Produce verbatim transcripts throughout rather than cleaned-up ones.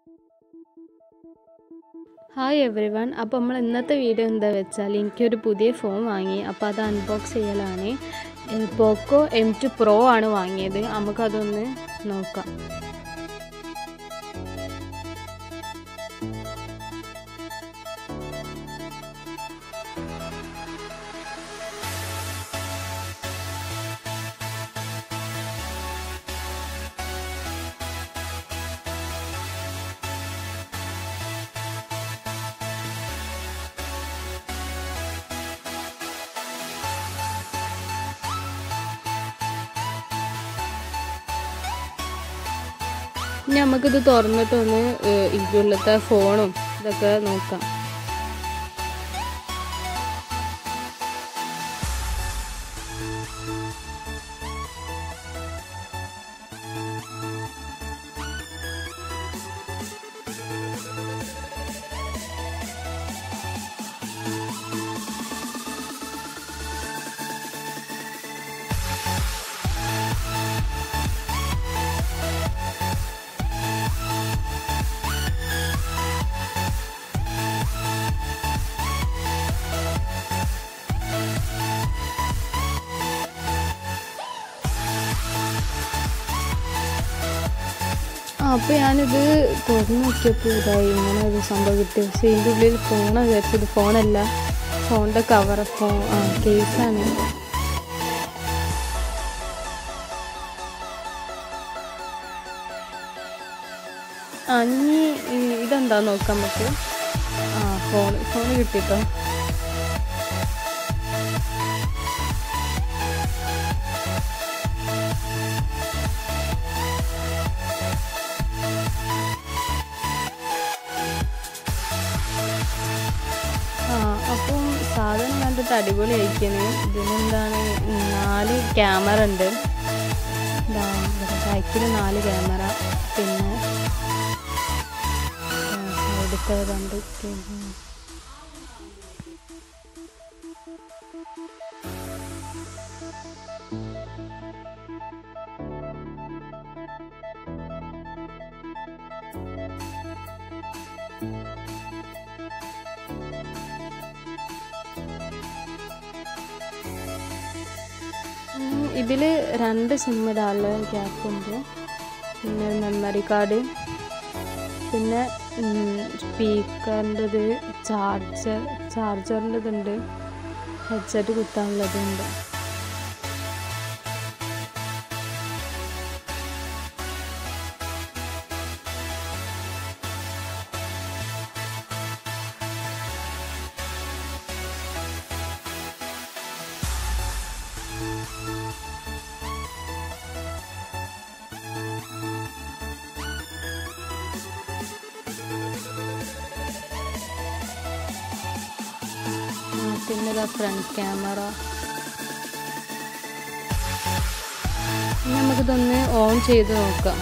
Hi every one. അപ്പോൾ നമ്മൾ ഇന്നത്തെ വീഡിയോ എന്താ വെച്ചാൽ എനിക്കൊരു പുതിയ ഫോൺ വാങ്ങി. അപ്പോൾ അത് അൺബോക്സ് ചെയ്യലാണ്. പോക്കോ എം ടു പ്രോ ആണ് വാങ്ങിയത്. നമുക്കതൊന്ന് നോക്കാം. ഇനി നമുക്കിത് തുറന്നിട്ടൊന്ന് ഇതിലുള്ളത്തെ ഫോണും ഇതൊക്കെ നോക്കാം. അപ്പോൾ ഞാനിത് തുറന്ന് നോക്കിയപ്പോൾ ഇതായി ഇങ്ങനെ ഒരു സംഭവം കിട്ടി. പക്ഷേ ഇതിൻ്റെ ഉള്ളിൽ ഫോണാണ് വിചാരിച്ചത്. ഫോണല്ല, ഫോണിൻ്റെ കവർ ഫോൺ ആ കേസാണ്. ആ ഇനി ഇതെന്താ നോക്കാം നമുക്ക്. ആ ഫോൺ ഫോൺ കിട്ടിട്ടോ. ആ അപ്പം സാധനം കണ്ടിട്ട് അടിപൊളി അയക്കുന്നത്. ഇതിനെന്താണ് നാല് ക്യാമറ ഉണ്ട്. എന്താ ബാക്കിൽ നാല് ക്യാമറ, പിന്നെ സൈഡിലത്തെ രണ്ട് ഇതിൽ രണ്ട് സിം ഇടാനുള്ള ഗ്യാപ്പുണ്ട്, പിന്നെ മെമ്മറി കാർഡ്, പിന്നെ സ്പീക്കറിൻ്റെത്, ചാർജർ ചാർജറിൻ്റെതുണ്ട്, ഹെഡ്സെറ്റ് കുത്താനുള്ളതുണ്ട്. പിന്നെ ഇതാ ഫ്രണ്ട് ക്യാമറ. നമുക്കിതൊന്ന് ഓൺ ചെയ്ത് നോക്കാം.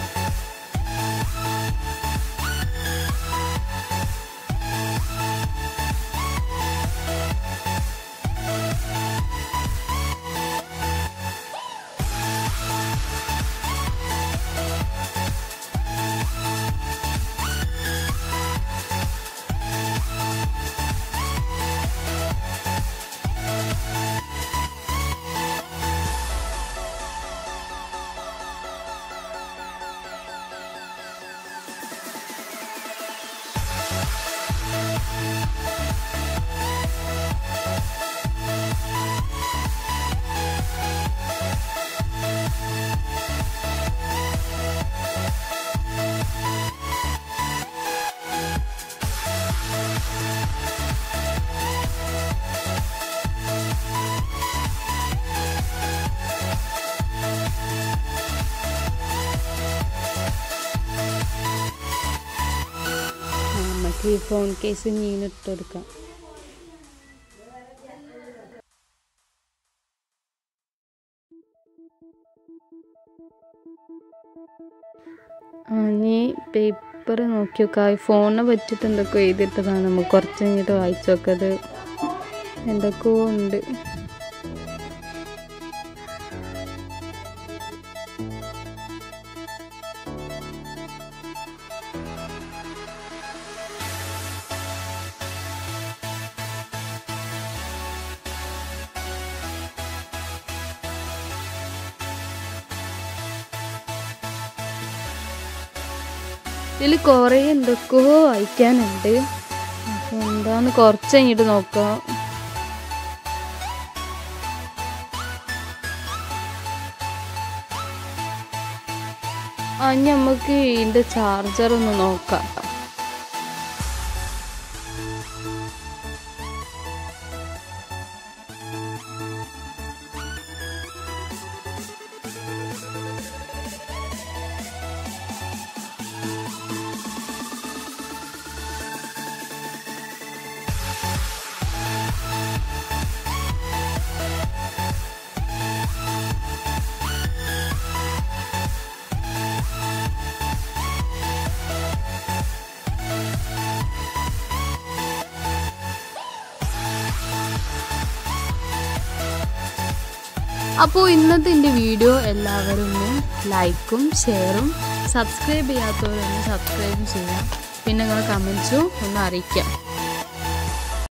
നമുക്ക് ഈ ഫോൺ കേസ് നീനിട്ട് കൊടുക്കാം. ഇനി പേപ്പർ നോക്കി നോക്കാം. ഈ ഫോണിനെ പറ്റിയിട്ട് എന്തൊക്കെയോ എഴുതിയിട്ടതാണ്. നമുക്ക് കുറച്ച് കഴിഞ്ഞിട്ട് വായിച്ചു നോക്കത് എന്തൊക്കെയോ ഉണ്ട്. ഇതിൽ കുറേ എന്തൊക്കെയോ വായിക്കാനുണ്ട്. അപ്പോൾ എന്താന്ന് കുറച്ച് കഴിഞ്ഞിട്ട് നോക്കാം. ആ ഇനി നമുക്ക് ഇതിൻ്റെ ചാർജർ ഒന്ന് നോക്കാം. അപ്പോൾ ഇന്നത്തെ എൻ്റെ വീഡിയോ എല്ലാവരും ഒന്ന് ലൈക്കും ഷെയറും സബ്സ്ക്രൈബ് ചെയ്യാത്തവരൊന്ന് സബ്സ്ക്രൈബ് ചെയ്യാം. പിന്നെ നിങ്ങൾ കമൻസും ഒന്ന് അറിയിക്കാം.